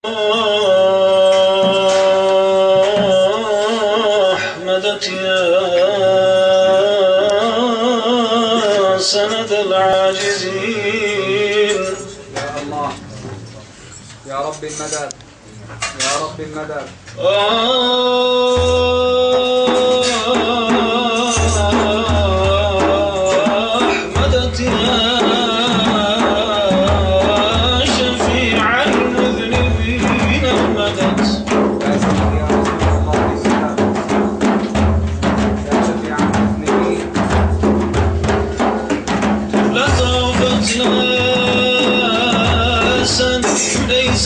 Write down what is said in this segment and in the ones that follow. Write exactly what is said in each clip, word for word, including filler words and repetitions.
مدت يا سند العاجزين. يا الله يا رب المدد يا رب المدد. مدت يا شفيع المذنبين المدد. يا سيدي يا رسول الله السلام يا شفيع المذنبين. لطافت ناسا ليس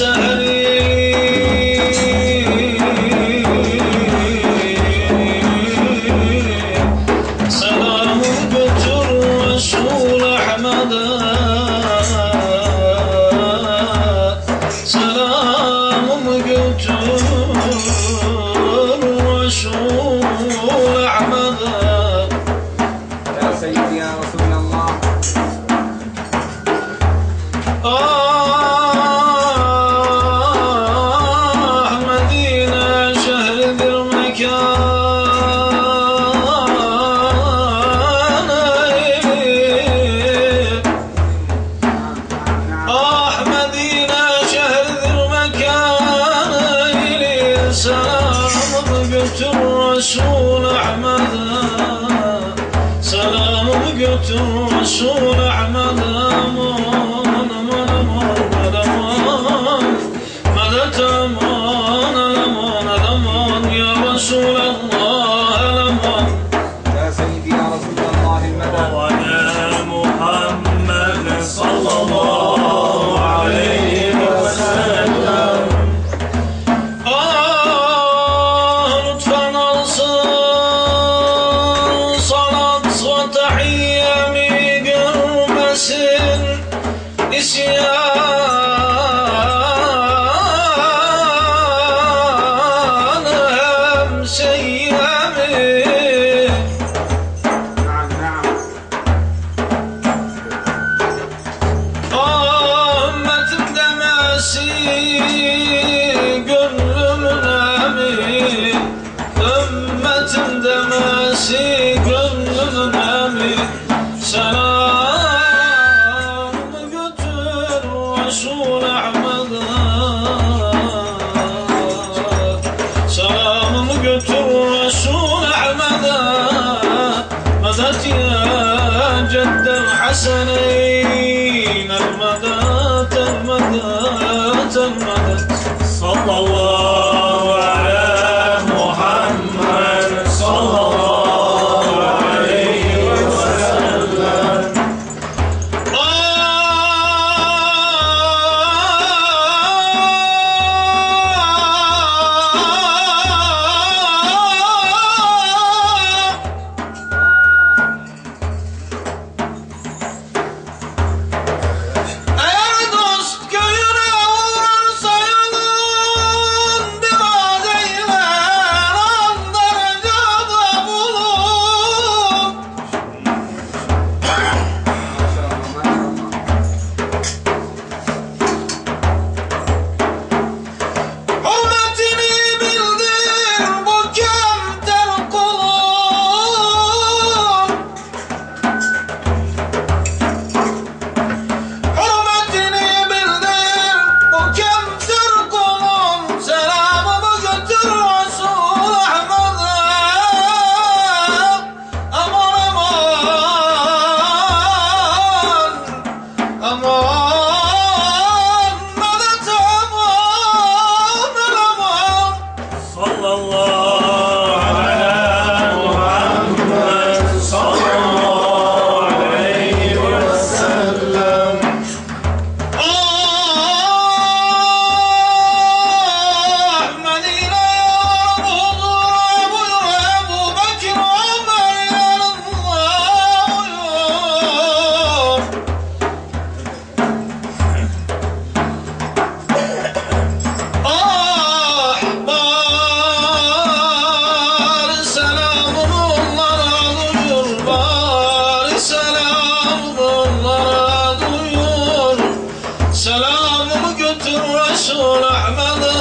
سلام قلت الرسول أحمد سلام قلت الرسول أحمد. يا سيدي يا رسول الله. آه مدينة شهر ذي المكان. آه مدينة شهر ذي المكان. سلام قلت الرسول أحمد سلام قلت الرسول أحمد. مدت أمان الأمان الأمان يا رسول الله الأمان. يا سيدي يا رسول الله المدد. وعلى محمد صلى الله عليه وسلم. آه لطفا أرسل صلاة وتحية مقربس نسيان همس أيامي. نعم نعم. أمة الدماسي قرب نامي. أمة الدماسي قرب نامي. سلام قلت الرسول أحمد سلام قلت الرسول أحمد. مدت يا جد الحسنين المدد المدد المدد. صلى الله على محمد صلى الله عليه وسلم. Eğer dost köyüne uğrarsa yolun Ahmet'e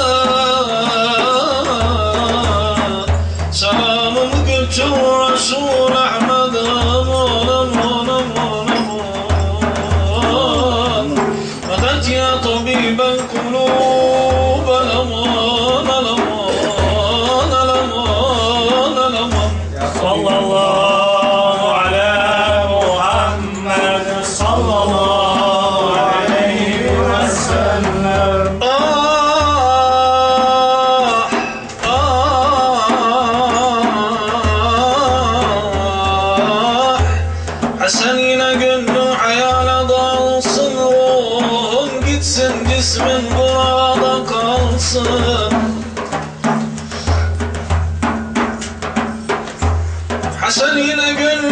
selamımı götür Resul Ahmet'e. مدد يا طبيب القلوب الأمان الأمان الأمان الأمان. صلى الله على محمد صلى الله عليه وسلم. آه آه Hasan yine gönlüm hayale dalsın, ruhun gitsin, cismin burada kalsın. Hasan yine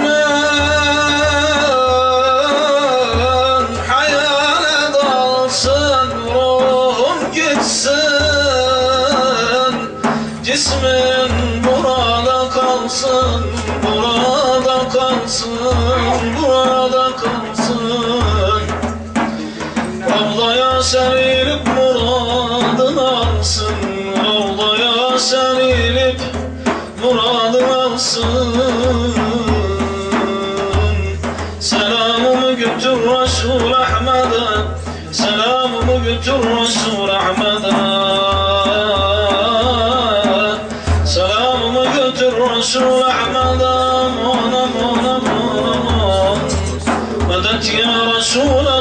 gönlüm hayale dalsın, ruhun gitsin, cismin burada kalsın, burada kalsın, burada kalsın. Ravdaya serilip muradın alsın, Ravdaya serilip muradın alsın. Selamımı götür Resul Ahmet'e, selamımı götür Resul Ahmet'e. Selamımı götür Resul Ahmet'e. Aman aman aman. Medet ya Resul